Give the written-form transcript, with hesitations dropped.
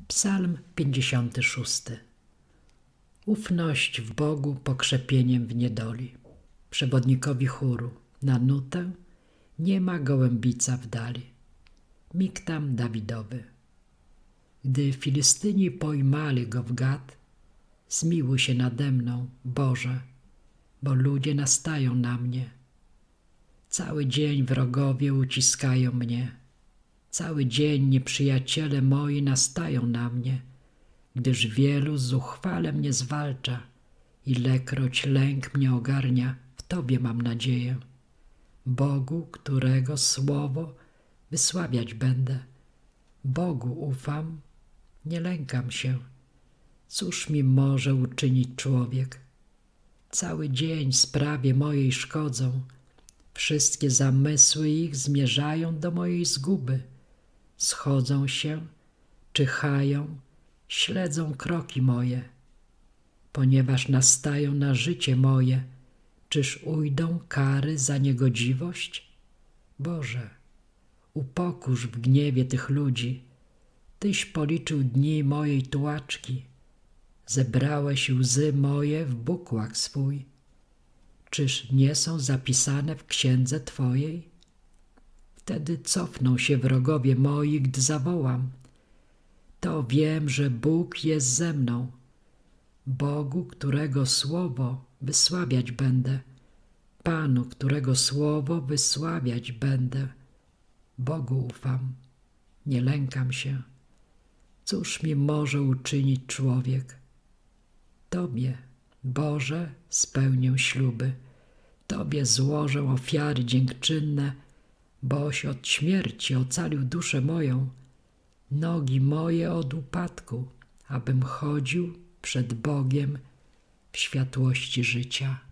Psalm 56. Ufność w Bogu pokrzepieniem w niedoli. Przewodnikowi chóru na nutę nie ma gołębica w dali. Miktam Dawidowy. Gdy Filistyni pojmali go w Gat, zmiłuj się nade mną, Boże, bo ludzie nastają na mnie. Cały dzień wrogowie uciskają mnie. Cały dzień nieprzyjaciele moi nastają na mnie, gdyż wielu zuchwale mnie zwalcza. Ilekroć lęk mnie ogarnia, w Tobie mam nadzieję. Bogu, którego słowo wysławiać będę. Bogu ufam, nie lękam się. Cóż mi może uczynić człowiek? Cały dzień sprawie mojej szkodzą. Wszystkie zamysły ich zmierzają do mojej zguby. Schodzą się, czyhają, śledzą kroki moje. Ponieważ nastają na życie moje, czyż ujdą kary za niegodziwość? Boże, upokórz w gniewie tych ludzi. Tyś policzył dni mojej tułaczki. Zebrałeś łzy moje w bukłak swój. Czyż nie są zapisane w księdze Twojej? Wtedy cofną się wrogowie moi, gdy zawołam. To wiem, że Bóg jest ze mną. Bogu, którego słowo wysławiać będę. Panu, którego słowo wysławiać będę. Bogu ufam, nie lękam się. Cóż mi może uczynić człowiek? Tobie, Boże, spełnię śluby. Tobie złożę ofiary dziękczynne, boś od śmierci ocalił duszę moją, nogi moje od upadku, abym chodził przed Bogiem w światłości życia.